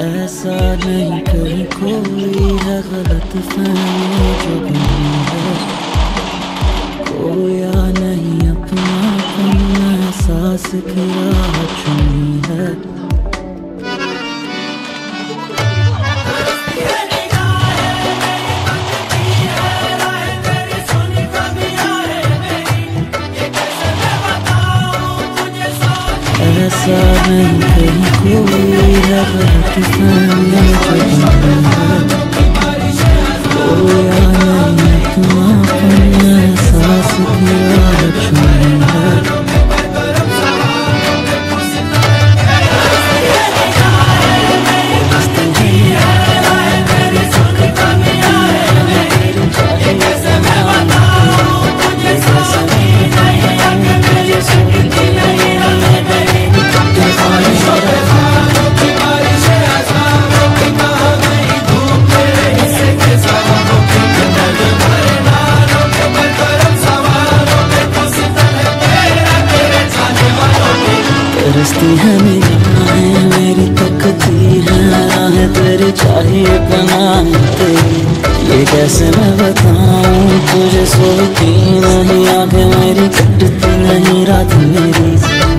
ऐसा नहीं कहीं कोई है गलत फहमी जो बनी है, खोया नहीं अपनापन एहसास की राह चुनी है। ऐसा नहीं कहीं कोई है गलत फहमी जो बनी है, खोया नहीं अपनापन एहसास की राह चुनी है। तरसती है निगाहें मेरी, तकती है राहें तेरी, चाहिए पनाह तेरी। ये कैसे मैं बताऊं तुझे, सोती नहीं आंखें मेरी, कटती नहीं रात मेरी।